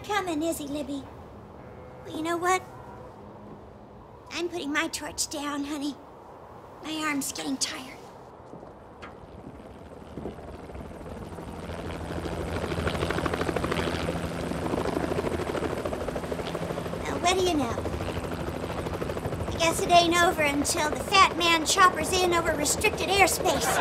coming, is he, Libby? Well, you know what? I'm putting my torch down, honey. My arm's getting tired. Now, what do you know? I guess it ain't over until the fat man choppers in over restricted airspace.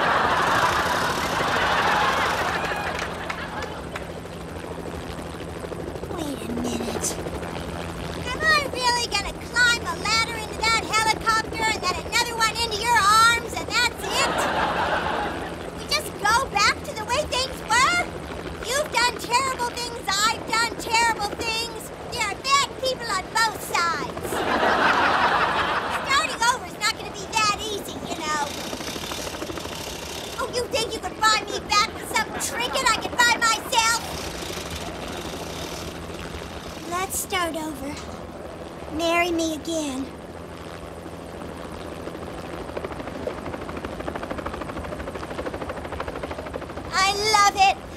Wait a minute. Am I really gonna climb a ladder into that helicopter and then another one into your arms and that's it? We just go back to the way things were? You've done terrible things, I've done terrible things. There are bad people on both sides. Starting over is not gonna be that easy, you know. Oh, you think you could buy me back with some trinket I could buy myself? Let's start over. Marry me again. I love it.